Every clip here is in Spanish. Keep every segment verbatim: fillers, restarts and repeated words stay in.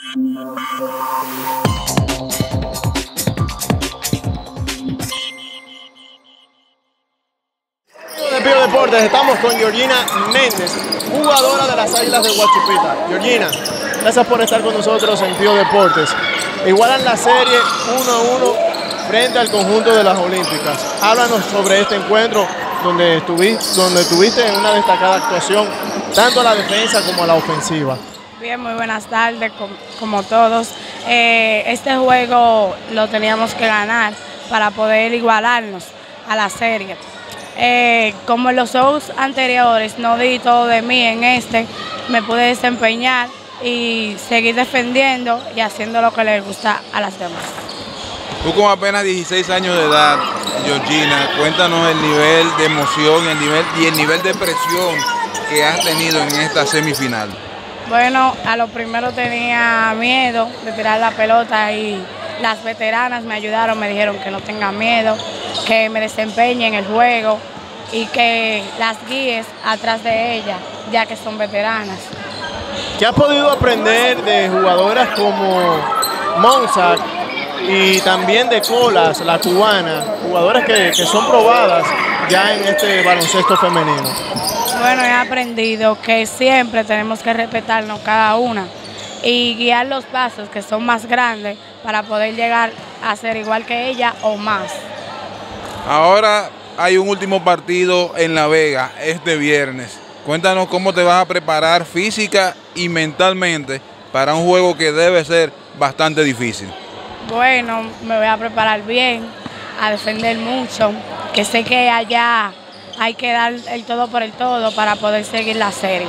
De Pío Deportes, estamos con Georgina Méndez, jugadora de las Águilas de Guachupita. Georgina, gracias por estar con nosotros en Pío Deportes. Igualan la serie uno a uno frente al conjunto de las Olímpicas. Háblanos sobre este encuentro donde estuviste, donde tuviste una destacada actuación, tanto a la defensa como a la ofensiva. Bien, muy buenas tardes, como todos. Eh, este juego lo teníamos que ganar para poder igualarnos a la serie. Eh, como en los juegos anteriores no di todo de mí, en este me pude desempeñar y seguir defendiendo y haciendo lo que les gusta a las demás. Tú con apenas dieciséis años de edad, Georgina, cuéntanos el nivel de emoción el nivel, y el nivel de presión que has tenido en esta semifinal. Bueno, a lo primero tenía miedo de tirar la pelota y las veteranas me ayudaron, me dijeron que no tenga miedo, que me desempeñe en el juego y que las guíes atrás de ella, ya que son veteranas. ¿Qué has podido aprender de jugadoras como Monza y también de Colas, la cubana, jugadoras que, que son probadas ya en este baloncesto femenino? Bueno, he aprendido que siempre tenemos que respetarnos cada una y guiar los pasos que son más grandes para poder llegar a ser igual que ella o más. Ahora hay un último partido en La Vega este viernes. Cuéntanos cómo te vas a preparar física y mentalmente para un juego que debe ser bastante difícil. Bueno, me voy a preparar bien, a defender mucho, que sé que allá hay que dar el todo por el todo para poder seguir la serie.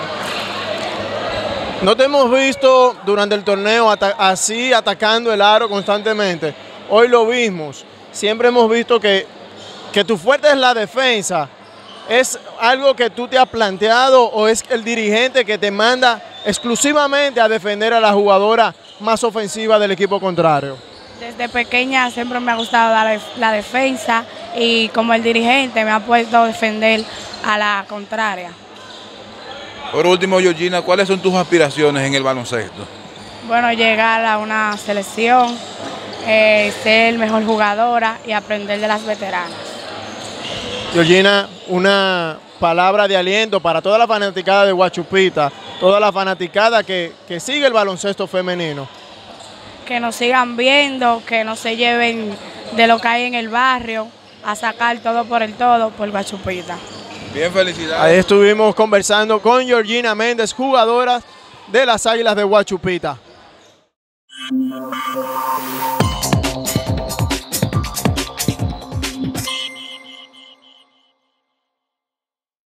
No te hemos visto durante el torneo ata- así atacando el aro constantemente. Hoy lo vimos. Siempre hemos visto que, que tu fuerte es la defensa. ¿Es algo que tú te has planteado o es el dirigente que te manda exclusivamente a defender a la jugadora más ofensiva del equipo contrario? Desde pequeña siempre me ha gustado la, la defensa y como el dirigente me ha puesto a defender a la contraria. Por último, Georgina, ¿cuáles son tus aspiraciones en el baloncesto? Bueno, llegar a una selección, eh, ser mejor jugadora y aprender de las veteranas. Georgina, una palabra de aliento para toda la fanaticada de Guachupita, toda la fanaticada que, que sigue el baloncesto femenino. Que nos sigan viendo, que no se lleven de lo que hay en el barrio, a sacar todo por el todo por Guachupita. Bien, felicidades. Ahí estuvimos conversando con Georgina Méndez, jugadora de las Águilas de Guachupita.